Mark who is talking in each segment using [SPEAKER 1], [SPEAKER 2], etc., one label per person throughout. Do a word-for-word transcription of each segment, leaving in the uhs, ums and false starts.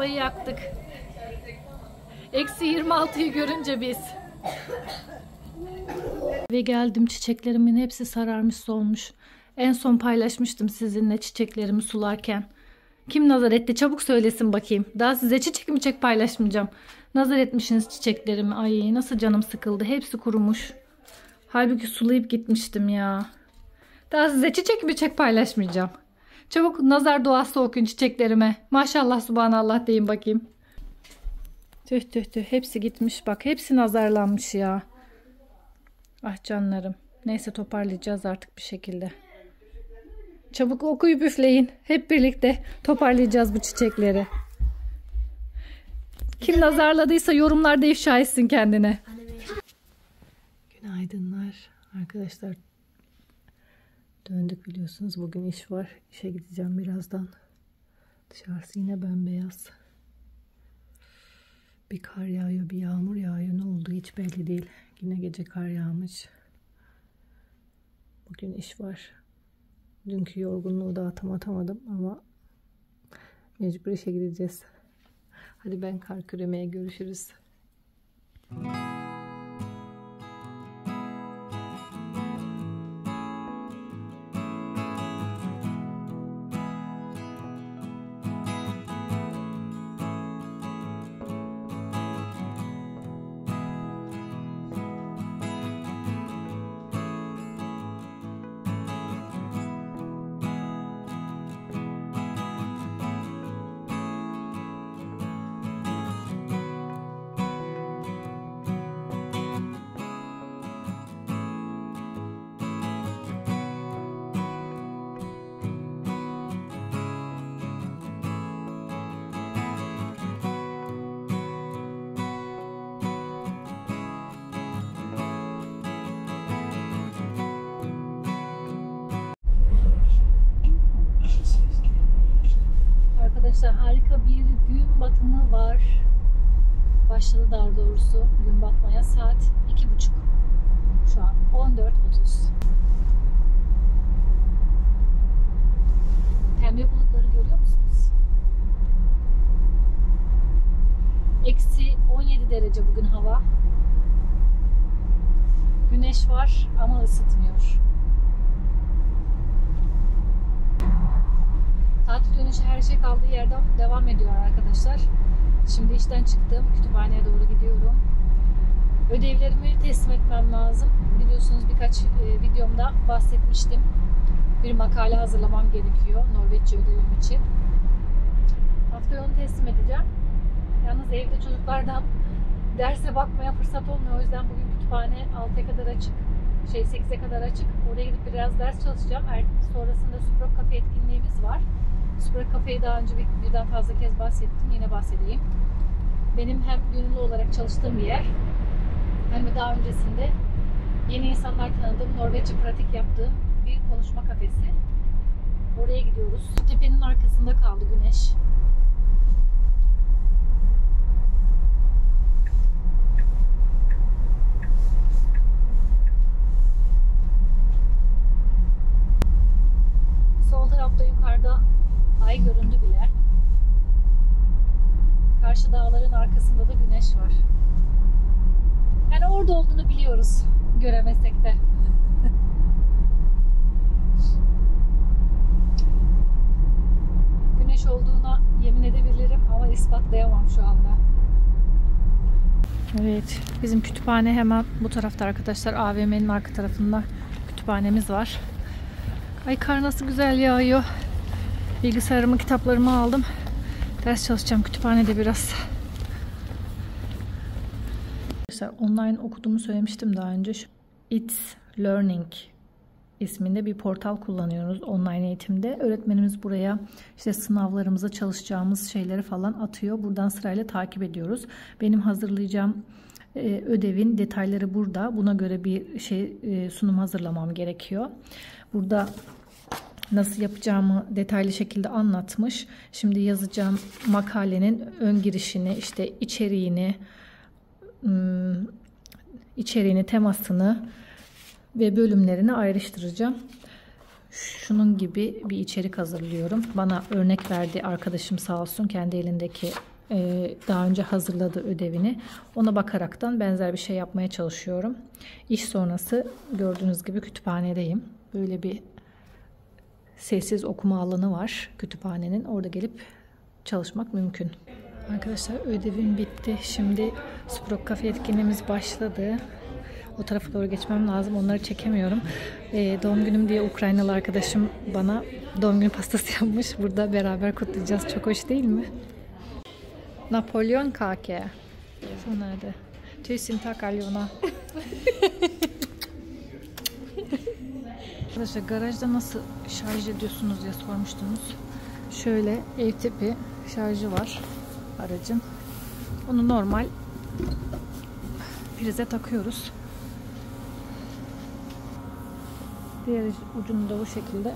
[SPEAKER 1] sobayı yaktık. Eksi yirmi altıyı görünce biz. Ve geldim, çiçeklerimin hepsi sararmış, solmuş. En son paylaşmıştım sizinle çiçeklerimi sularken. Kim nazar etti? Çabuk söylesin bakayım. Daha size çiçek mi çek paylaşmayacağım. Nazar etmişsiniz çiçeklerimi. Ay nasıl canım sıkıldı. Hepsi kurumuş. Halbuki sulayıp gitmiştim ya. Daha size çiçek mi çek paylaşmayacağım. Çabuk nazar duası okuyun çiçeklerime. Maşallah subhanallah deyin bakayım. Tüh tüh tüh. Hepsi gitmiş bak. Hepsi nazarlanmış ya. Ah canlarım. Neyse toparlayacağız artık bir şekilde. Çabuk okuyup üfleyin. Hep birlikte toparlayacağız bu çiçekleri. Kim nazarladıysa yorumlarda ifşa etsin kendine. Günaydınlar arkadaşlar. Döndük biliyorsunuz. Bugün iş var. İşe gideceğim birazdan. Dışarısı yine bembeyaz. Bir kar yağıyor, bir yağmur yağıyor. Ne oldu hiç belli değil. Yine gece kar yağmış. Bugün iş var. Dünkü yorgunluğu da atamadım ama mecbur işe gideceğiz. Hadi ben kar küremeye görüşürüz. Arkadaşlar harika bir gün batımı var. Başladı daha doğrusu gün batmaya. Saat iki buçuk. Şu an on dört otuz. Pembe bulutları görüyor musunuz? Eksi on yedi derece bugün hava. Güneş var ama ısıtmıyor. Tatil dönüşü her şey kaldığı yerden devam ediyor arkadaşlar. Şimdi işten çıktım. Kütüphaneye doğru gidiyorum. Ödevlerimi teslim etmem lazım. Biliyorsunuz birkaç e, videomda bahsetmiştim. Bir makale hazırlamam gerekiyor Norveççe ödevim için. Haftaya onu teslim edeceğim. Yalnız evde çocuklardan derse bakmaya fırsat olmuyor. O yüzden bugün kütüphane altıya kadar açık. Şey sekize kadar açık. Oraya gidip biraz ders çalışacağım. Sonrasında Süprok Cafe etkinliğimiz var. Süprok Cafe'yi daha önce bir, birden fazla kez bahsettim. Yine bahsedeyim. Benim hem gönüllü olarak çalıştığım bir yer, hem de daha öncesinde yeni insanlar tanıdığım, Norveççe pratik yaptığım bir konuşma kafesi. Oraya gidiyoruz. Tepenin arkasında kaldı güneş. Sol tarafta yukarıda ay göründü bile. Karşı dağların arkasında da güneş var. Yani orada olduğunu biliyoruz, göremesek de. Güneş olduğuna yemin edebilirim ama ispatlayamam şu anda. Evet, bizim kütüphane hemen bu tarafta arkadaşlar. A V M'nin arka tarafında kütüphanemiz var. Ay kar nasıl güzel yağıyor. Bilgisayarımı, kitaplarımı aldım. Ders çalışacağım kütüphanede biraz. Arkadaşlar online okuduğumu söylemiştim daha önce. It's Learning isminde bir portal kullanıyoruz online eğitimde. Öğretmenimiz buraya işte sınavlarımıza çalışacağımız şeyleri falan atıyor. Buradan sırayla takip ediyoruz. Benim hazırlayacağım e, ödevin detayları burada. Buna göre bir şey e, sunum hazırlamam gerekiyor. Burada nasıl yapacağımı detaylı şekilde anlatmış. Şimdi yazacağım makalenin ön girişini, işte içeriğini, içeriğini, temasını ve bölümlerini ayrıştıracağım. şunun gibi bir içerik hazırlıyorum. Bana örnek verdi arkadaşım sağ olsun, kendi elindeki e, daha önce hazırladığı ödevini. Ona bakaraktan benzer bir şey yapmaya çalışıyorum. İş sonrası gördüğünüz gibi kütüphanedeyim. Böyle bir sessiz okuma alanı var kütüphanenin. Orada gelip çalışmak mümkün. Arkadaşlar ödevim bitti. Şimdi Sprok Cafe etkinliğimiz başladı. O tarafa doğru geçmem lazım. Onları çekemiyorum. Ee, doğum günüm diye Ukraynalı arkadaşım bana doğum günü pastası yapmış. Burada beraber kutlayacağız. Çok hoş değil mi? Napolyon kake. Şu nerede? Tüysin tak Alyona. Arkadaşlar garajda nasıl şarj ediyorsunuz diye sormuştunuz. Şöyle ev tipi şarjı var aracın. Onu normal prize takıyoruz. Diğer ucunu da bu şekilde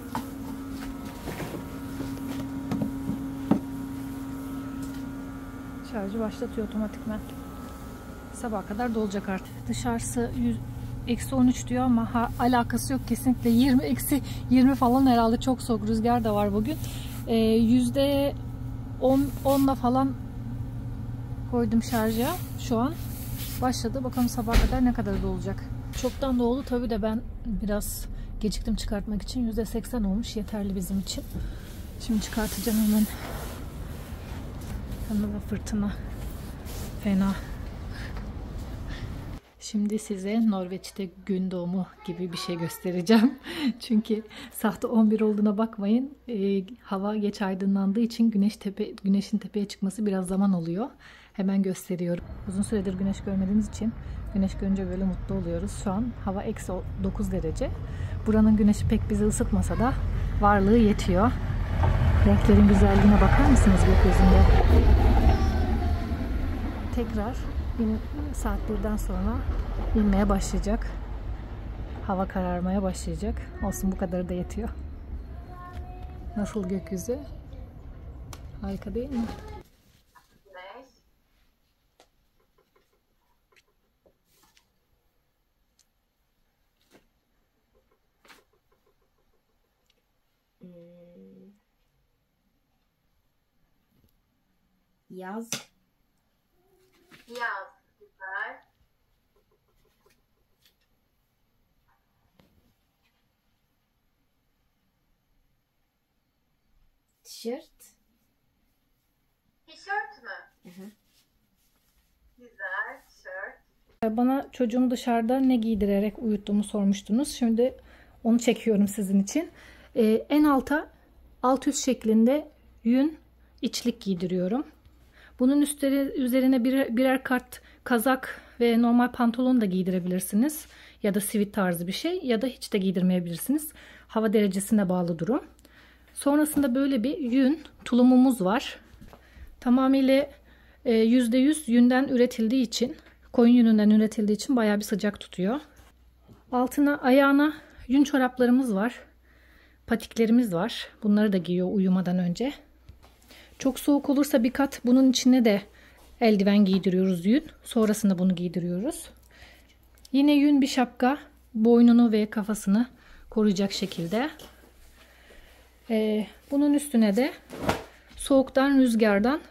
[SPEAKER 1] şarjı başlatıyor otomatikman. Sabaha kadar dolacak artık. Dışarısı eksi on üç diyor ama ha, alakası yok kesinlikle. yirmi eksi yirmi falan herhalde, çok soğuk, rüzgar da var bugün. Ee, yüzde onla falan koydum şarja. Şu an başladı. Bakalım sabaha kadar ne kadar dolacak. Çoktan doldu tabii de ben biraz geciktim çıkartmak için. yüzde seksen olmuş, yeterli bizim için. Şimdi çıkartacağım hemen. Yanında fırtına fena. Şimdi size Norveç'te gün doğumu gibi bir şey göstereceğim. Çünkü sahte on bir olduğuna bakmayın. E, hava geç aydınlandığı için güneş tepe, güneşin tepeye çıkması biraz zaman oluyor. Hemen gösteriyorum. Uzun süredir güneş görmediğimiz için güneş görünce böyle mutlu oluyoruz. Şu an hava eksi dokuz derece. Buranın güneşi pek bizi ısıtmasa da varlığı yetiyor. Renklerin güzelliğine bakar mısınız gökyüzünde? Tekrar saat birden sonra inmeye başlayacak. Hava kararmaya başlayacak. Olsun, bu kadarı da yetiyor. Nasıl gökyüzü? Harika değil mi?
[SPEAKER 2] Yaz. Yaz. Güzel. Tişört. Tişört mü? Hı hı. Güzel tişört.
[SPEAKER 1] Bana çocuğumu dışarıda ne giydirerek uyuttuğumu sormuştunuz. Şimdi onu çekiyorum sizin için. Ee, en alta alt üst şeklinde yün içlik giydiriyorum. Bunun üstleri, üzerine birer, birer kat kazak ve normal pantolon da giydirebilirsiniz. Ya da sivit tarzı bir şey, ya da hiç de giydirmeyebilirsiniz. Hava derecesine bağlı durum. Sonrasında böyle bir yün tulumumuz var. Tamamıyla e, yüzde yüz yünden üretildiği için, koyun yününden üretildiği için bayağı bir sıcak tutuyor. Altına, ayağına yün çoraplarımız var. Patiklerimiz var. Bunları da giyiyor uyumadan önce. Çok soğuk olursa bir kat bunun içine de eldiven giydiriyoruz yün. Sonrasında bunu giydiriyoruz. Yine yün bir şapka, boynunu ve kafasını koruyacak şekilde. Ee, bunun üstüne de soğuktan, rüzgardan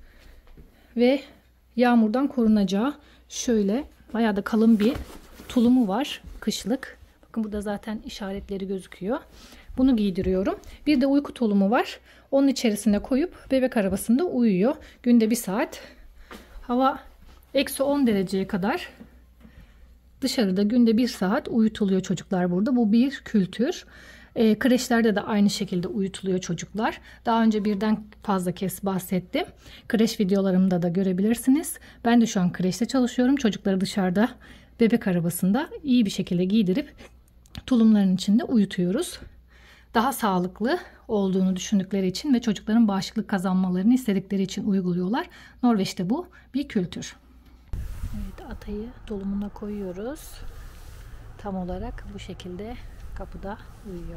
[SPEAKER 1] ve yağmurdan korunacağı şöyle bayağı da kalın bir tulumu var, kışlık. Bakın burada zaten işaretleri gözüküyor. Bunu giydiriyorum. Bir de uyku tulumu var. Onun içerisine koyup bebek arabasında uyuyor. Günde bir saat. Hava eksi on dereceye kadar dışarıda günde bir saat uyutuluyor çocuklar burada. Bu bir kültür. E, kreşlerde de aynı şekilde uyutuluyor çocuklar. Daha önce birden fazla kez bahsettim. Kreş videolarımda da görebilirsiniz. Ben de şu an kreşte çalışıyorum. Çocukları dışarıda bebek arabasında iyi bir şekilde giydirip tulumların içinde uyutuyoruz. Daha sağlıklı olduğunu düşündükleri için ve çocukların bağışıklık kazanmalarını istedikleri için uyguluyorlar. Norveç'te bu bir kültür. Evet, atayı tulumuna koyuyoruz. Tam olarak bu şekilde kapıda uyuyor.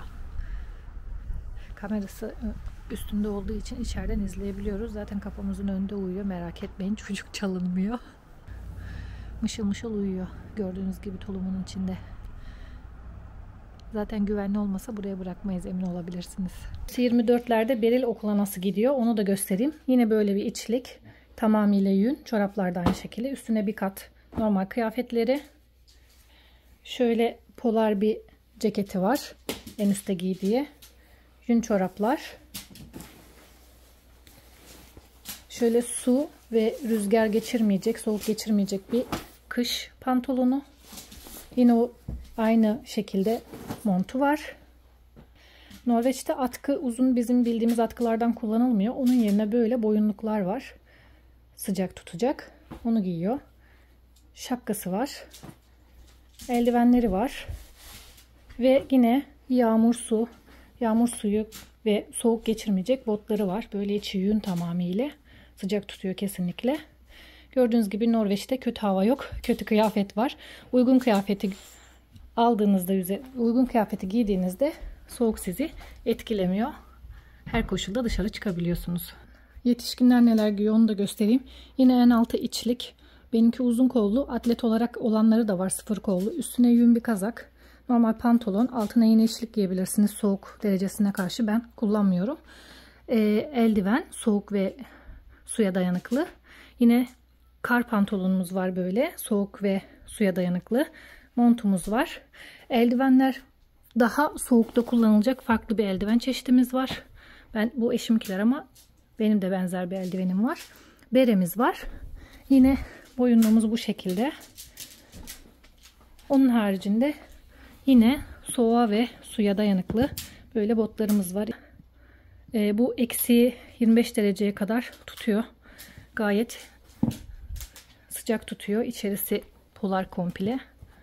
[SPEAKER 1] Kamerası üstünde olduğu için içeriden izleyebiliyoruz. Zaten kapımızın önünde uyuyor. Merak etmeyin, çocuk çalınmıyor. Mışıl mışıl uyuyor. Gördüğünüz gibi tulumun içinde. Zaten güvenli olmasa buraya bırakmayız, emin olabilirsiniz. yirmi dörtlerde Beril okula nasıl gidiyor onu da göstereyim. Yine böyle bir içlik. Tamamıyla yün. Çoraplar da aynı şekilde. Üstüne bir kat normal kıyafetleri. Şöyle polar bir ceketi var. En üstte giydiği. Yün çoraplar. Şöyle su ve rüzgar geçirmeyecek, soğuk geçirmeyecek bir kış pantolonu. Yine o aynı şekilde montu var. Norveç'te atkı uzun, bizim bildiğimiz atkılardan kullanılmıyor. Onun yerine böyle boyunluklar var. Sıcak tutacak. Onu giyiyor. Şapkası var. Eldivenleri var. Ve yine yağmur su, yağmur suyu ve soğuk geçirmeyecek botları var. Böyle içi yün tamamıyla. Sıcak tutuyor kesinlikle. Gördüğünüz gibi Norveç'te kötü hava yok. Kötü kıyafet var. Uygun kıyafeti aldığınızda, uygun kıyafeti giydiğinizde soğuk sizi etkilemiyor. Her koşulda dışarı çıkabiliyorsunuz. Yetişkinler neler giyiyor onu da göstereyim. Yine en altı içlik. Benimki uzun kollu. Atlet olarak olanları da var, sıfır kollu. Üstüne yün bir kazak. Normal pantolon. Altına yine içlik giyebilirsiniz soğuk derecesine karşı. Ben kullanmıyorum. Ee, eldiven soğuk ve suya dayanıklı. Yine kar pantolonumuz var böyle. Soğuk ve suya dayanıklı. Montumuz var. Eldivenler daha soğukta kullanılacak farklı bir eldiven çeşitimiz var. Ben bu eşimkiler ama benim de benzer bir eldivenim var. Beremiz var. Yine boyunluğumuz bu şekilde. Onun haricinde yine soğuğa ve suya dayanıklı böyle botlarımız var. E, bu eksi yirmi beş dereceye kadar tutuyor. Gayet sıcak tutuyor. İçerisi polar komple.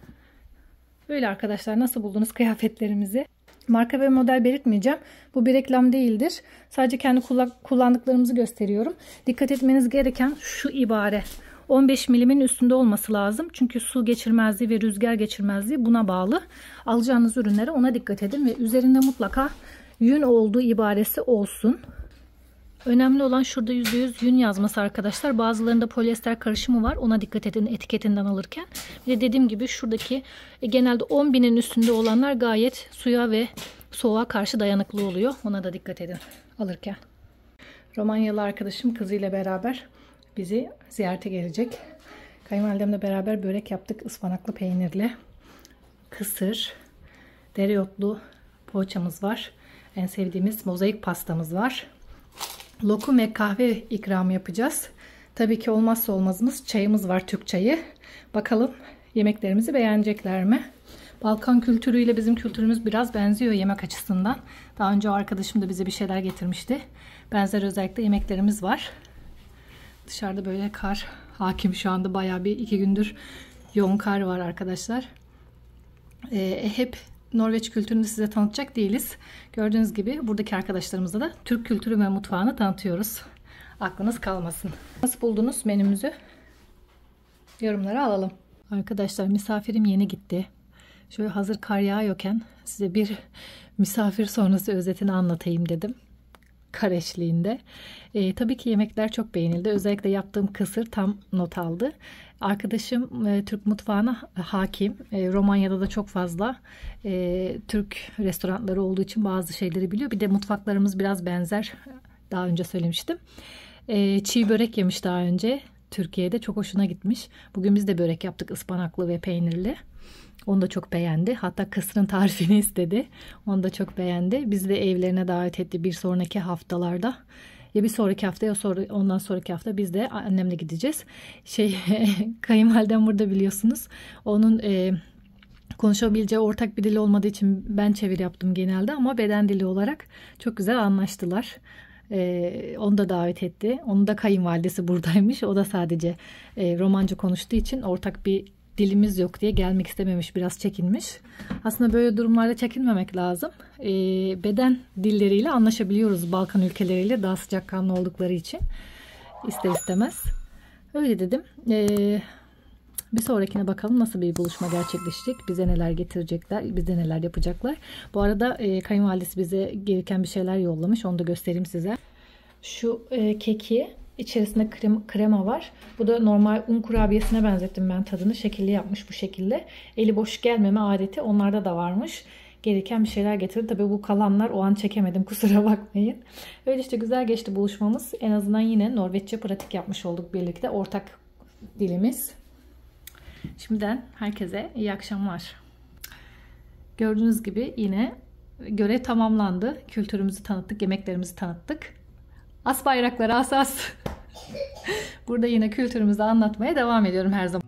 [SPEAKER 1] Böyle arkadaşlar, nasıl buldunuz kıyafetlerimizi? Marka ve model belirtmeyeceğim. Bu bir reklam değildir. Sadece kendi kullandıklarımızı gösteriyorum. Dikkat etmeniz gereken şu ibare. on beş milimin üstünde olması lazım. Çünkü su geçirmezliği ve rüzgar geçirmezliği buna bağlı. Alacağınız ürünlere ona dikkat edin ve üzerinde mutlaka yün olduğu ibaresi olsun. Önemli olan şurada yüzde yüz yün yazması arkadaşlar. Bazılarında polyester karışımı var. Ona dikkat edin etiketinden alırken. Bir de dediğim gibi şuradaki e, genelde on binin üstünde olanlar gayet suya ve soğuğa karşı dayanıklı oluyor. Ona da dikkat edin alırken. Romanyalı arkadaşım kızıyla beraber bizi ziyarete gelecek. Kayınvalidemle beraber börek yaptık. Ispanaklı peynirli. Kısır. Dereotlu poğaçamız var. En sevdiğimiz mozaik pastamız var. Lokum ve kahve ikramı yapacağız. Tabii ki olmazsa olmazımız çayımız var, Türk çayı. Bakalım yemeklerimizi beğenecekler mi? Balkan kültürüyle bizim kültürümüz biraz benziyor yemek açısından. Daha önce o arkadaşım da bize bir şeyler getirmişti. Benzer özellikle yemeklerimiz var. Dışarıda böyle kar hakim şu anda, bayağı bir iki gündür yoğun kar var arkadaşlar. Ee, hep Norveç kültürünü size tanıtacak değiliz. Gördüğünüz gibi buradaki arkadaşlarımıza da Türk kültürü ve mutfağını tanıtıyoruz. Aklınız kalmasın. Nasıl buldunuz menümüzü? Yorumlara alalım. Arkadaşlar misafirim yeni gitti. Şöyle hazır kar yağıyorken size bir misafir sonrası özetini anlatayım dedim. Kar eşliğinde. E, tabii ki yemekler çok beğenildi. Özellikle yaptığım kısır tam not aldı. Arkadaşım e, Türk mutfağına hakim. E, Romanya'da da çok fazla e, Türk restoranları olduğu için bazı şeyleri biliyor. Bir de mutfaklarımız biraz benzer. Daha önce söylemiştim. E, çiğ börek yemiş daha önce. Türkiye'de çok hoşuna gitmiş. Bugün biz de börek yaptık, ıspanaklı ve peynirli. Onu da çok beğendi. Hatta kısırın tarifini istedi. Onu da çok beğendi. Bizi de evlerine davet etti bir sonraki haftalarda. Ya bir sonraki hafta ya sonra, ondan sonraki hafta biz de annemle gideceğiz. Şey kayınvalidem burada biliyorsunuz. Onun e, konuşabileceği ortak bir dil olmadığı için ben çeviri yaptım genelde. Ama beden dili olarak çok güzel anlaştılar. Ee, onu da davet etti. Onun da kayınvalidesi buradaymış. O da sadece e, Romanca konuştuğu için ortak bir dilimiz yok diye gelmek istememiş. Biraz çekinmiş. Aslında böyle durumlarda çekinmemek lazım. Ee, beden dilleriyle anlaşabiliyoruz Balkan ülkeleriyle, daha sıcakkanlı oldukları için. İster istemez. Öyle dedim. Ee, bir sonrakine bakalım nasıl bir buluşma gerçekleşecek. Bize neler getirecekler. Bize neler yapacaklar. Bu arada e, kayınvalidesi bize gereken bir şeyler yollamış. Onu da göstereyim size. Şu e, keki içerisinde krem, krema var. Bu da normal un kurabiyesine benzettim ben tadını. Şekilli yapmış bu şekilde. Eli boş gelmeme adeti onlarda da varmış. gereken bir şeyler getirdi. Tabii bu kalanlar o an çekemedim, kusura bakmayın. Öyle işte güzel geçti buluşmamız. En azından yine Norveççe pratik yapmış olduk birlikte. Ortak dilimiz. Şimdiden herkese iyi akşamlar. Gördüğünüz gibi yine görev tamamlandı. Kültürümüzü tanıttık, yemeklerimizi tanıttık. As bayrakları as as. Burada yine kültürümüzü anlatmaya devam ediyorum her zaman.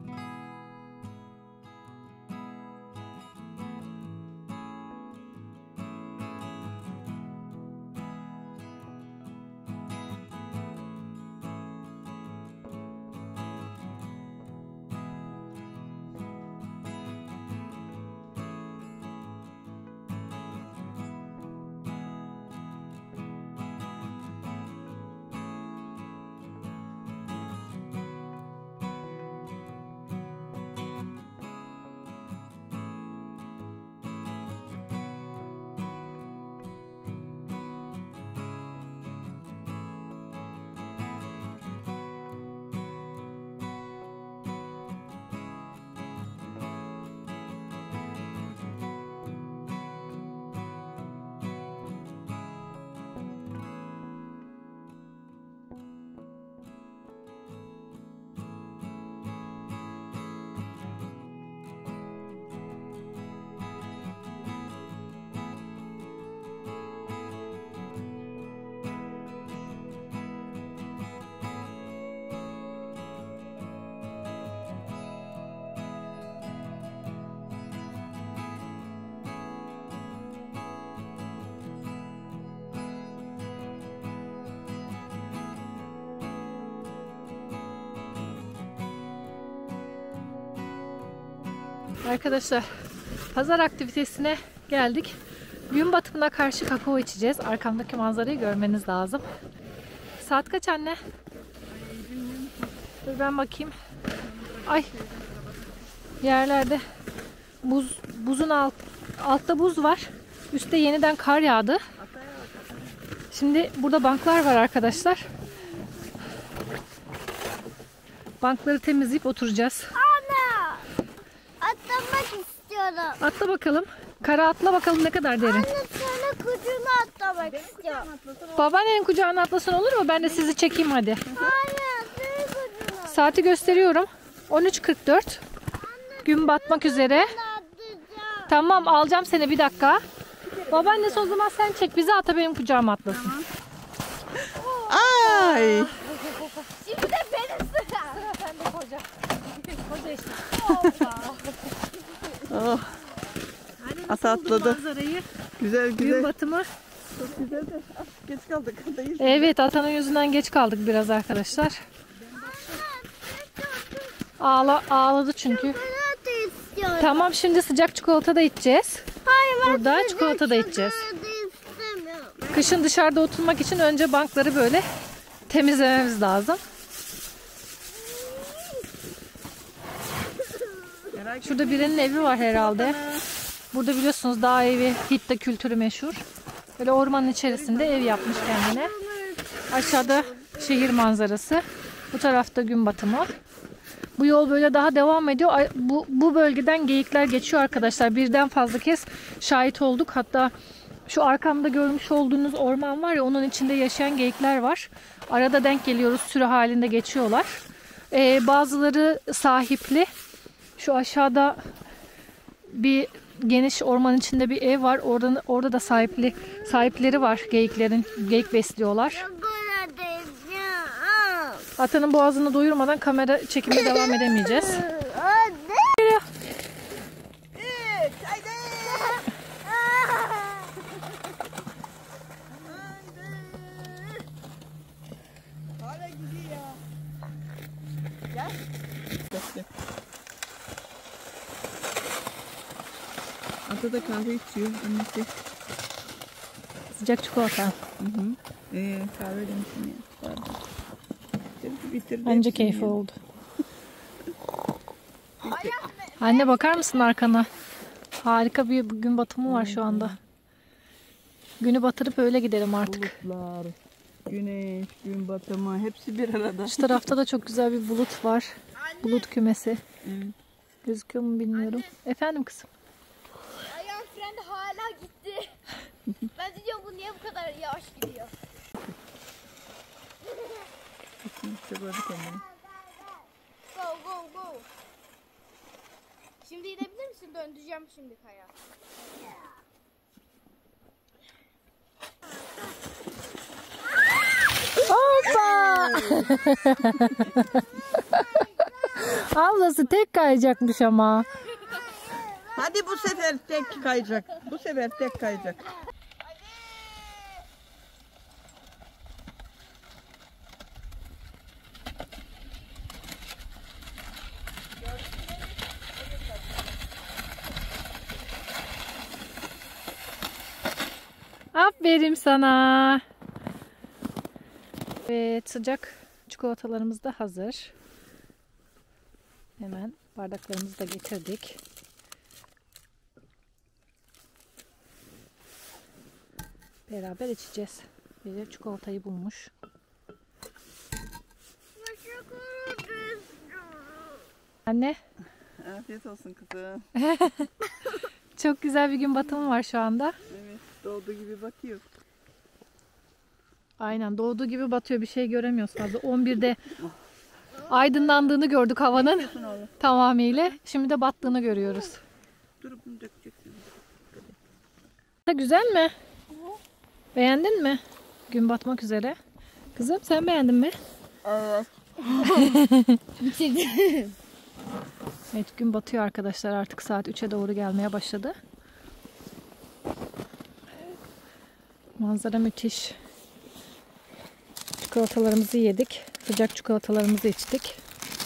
[SPEAKER 1] Arkadaşlar, pazar aktivitesine geldik. Gün batımına karşı kakao içeceğiz. Arkamdaki manzarayı görmeniz lazım. Saat kaç anne? Dur ben bakayım. Ay. Yerlerde buz, buzun alt, altta buz var. Üstte yeniden kar yağdı. Şimdi burada banklar var arkadaşlar. Bankları temizleyip oturacağız.
[SPEAKER 3] Atlamak istiyorum.
[SPEAKER 1] Atla bakalım. Kara atla bakalım ne kadar derin.
[SPEAKER 3] Anne sana kucağına atlamak istiyorum.
[SPEAKER 1] Babaannenin kucağına atlasın olur mu? Ben de sizi çekeyim hadi.
[SPEAKER 3] Hayır, senin kucağına
[SPEAKER 1] Saati gösteriyorum. on üç kırk dört. Gün batmak üzere.
[SPEAKER 3] atlayacağım.
[SPEAKER 1] Tamam alacağım seni bir dakika. Babaannesi o zaman sen çek bizi, ata benim kucağıma atlasın.
[SPEAKER 4] Ay.
[SPEAKER 3] Şimdi de benim sıra.
[SPEAKER 1] Sen de koca. Koca işte.
[SPEAKER 4] Oh. Ata atladı.
[SPEAKER 1] Manzarayı,
[SPEAKER 4] Güzel
[SPEAKER 1] gün
[SPEAKER 4] güzel.
[SPEAKER 1] batımı.
[SPEAKER 4] Çok güzel de. Ah, geç kaldık. Değil.
[SPEAKER 1] Evet, atanın yüzünden geç kaldık biraz arkadaşlar. Ağla, ağladı çünkü.
[SPEAKER 3] Çikolata istiyorum.
[SPEAKER 1] Tamam, şimdi sıcak çikolata da içeceğiz.
[SPEAKER 3] Hayır, ben
[SPEAKER 1] Burada
[SPEAKER 3] sıcak
[SPEAKER 1] çikolata da içeceğiz.
[SPEAKER 3] çikolata istemiyorum.
[SPEAKER 1] Kışın dışarıda oturmak için önce bankları böyle temizlememiz lazım. Şurada birinin evi var herhalde. Burada biliyorsunuz dağ evi, Hitte kültürü meşhur. Böyle ormanın içerisinde ev yapmış kendine. Aşağıda şehir manzarası. Bu tarafta gün batımı. Bu yol böyle daha devam ediyor. Ay- Bu, bu bölgeden geyikler geçiyor arkadaşlar. Birden fazla kez şahit olduk. Hatta şu arkamda görmüş olduğunuz orman var ya, onun içinde yaşayan geyikler var. Arada denk geliyoruz, sürü halinde geçiyorlar. Ee, bazıları sahipli. Şu aşağıda bir geniş orman içinde bir ev var. Orada, orada da sahipli sahipleri var geyiklerin. Geyik besliyorlar.
[SPEAKER 3] Çikolata istiyorum.
[SPEAKER 1] Atanın boğazını doyurmadan kamera çekimine devam edemeyeceğiz.
[SPEAKER 3] Anne.
[SPEAKER 1] Geliyor.
[SPEAKER 4] Evet, haydi. Hala gidiyor. Gel. Bekle. Ata da kahve içiyor annesi.
[SPEAKER 1] Sıcak çikolata.
[SPEAKER 4] Hı hı. Ee, kahve demişim ya. Pardon. Bitirdi, bitirdi
[SPEAKER 1] Bence
[SPEAKER 4] hepsini
[SPEAKER 1] keyfi
[SPEAKER 4] ya.
[SPEAKER 1] oldu. Anne bakar mısın arkana? Harika bir gün batımı var şu anda. Günü batırıp öyle gidelim artık.
[SPEAKER 4] Bulutlar, güneş, gün batımı hepsi bir arada.
[SPEAKER 1] Şu tarafta da çok güzel bir bulut var. Bulut kümesi.
[SPEAKER 4] Evet.
[SPEAKER 1] Gözüküyor mu bilmiyorum. Efendim kızım.
[SPEAKER 3] Ayağım frende hala Ben de diyorum bu niye bu kadar yavaş gidiyor?
[SPEAKER 4] İşte gördü kendini.
[SPEAKER 3] Go go go. Şimdi gidebilir misin? Döndüreceğim şimdi kaya.
[SPEAKER 1] Hoppa! Ablası tek kayacakmış ama.
[SPEAKER 4] Hadi bu sefer tek kayacak. Bu sefer tek kayacak.
[SPEAKER 1] Aferin sana. Evet, sıcak çikolatalarımız da hazır. Hemen bardaklarımızı da getirdik. Beraber içeceğiz. Biri çikolatayı bulmuş. Anne,
[SPEAKER 4] Afiyet olsun kızım.
[SPEAKER 1] çok güzel bir gün batımı var şu anda.
[SPEAKER 4] Evet, doğduğu gibi bakıyor.
[SPEAKER 1] Aynen, doğduğu gibi batıyor, bir şey göremiyoruz fazla. on birde aydınlandığını gördük havanın
[SPEAKER 4] Olsun oğlum.
[SPEAKER 1] tamamıyla. Şimdi de battığını görüyoruz.
[SPEAKER 4] Dur bunu dökeceksin.
[SPEAKER 1] Güzel mi? Beğendin mi? Gün batmak üzere. Kızım sen beğendin mi?
[SPEAKER 3] Evet.
[SPEAKER 1] Evet, gün batıyor arkadaşlar. Artık saat üçe doğru gelmeye başladı. Manzara müthiş. Çikolatalarımızı yedik. Sıcak çikolatalarımızı içtik.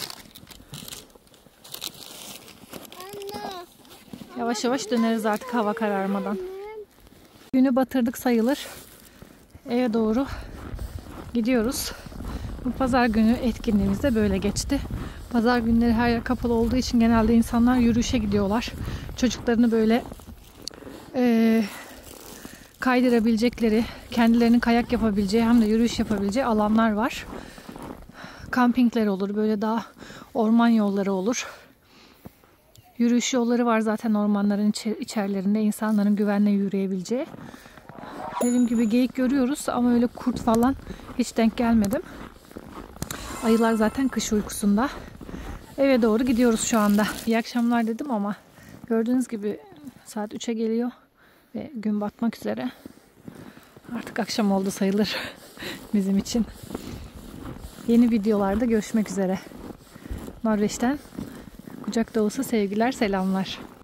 [SPEAKER 3] Anne.
[SPEAKER 1] Yavaş yavaş döneriz artık hava kararmadan. Günü batırdık sayılır. Eve doğru gidiyoruz. Bu pazar günü etkinliğimiz de böyle geçti. Pazar günleri her yer kapalı olduğu için genelde insanlar yürüyüşe gidiyorlar. Çocuklarını böyle e, kaydırabilecekleri, kendilerinin kayak yapabileceği hem de yürüyüş yapabileceği alanlar var. Kampingler olur, böyle daha orman yolları olur. Yürüyüş yolları var zaten ormanların içerilerinde, insanların güvenle yürüyebileceği. Dediğim gibi geyik görüyoruz ama öyle kurt falan hiç denk gelmedim. Ayılar zaten kış uykusunda. Eve doğru gidiyoruz şu anda. İyi akşamlar dedim ama gördüğünüz gibi saat üçe geliyor ve gün batmak üzere. Artık akşam oldu sayılır bizim için. Yeni videolarda görüşmek üzere. Norveç'ten kucak dolusu sevgiler, selamlar.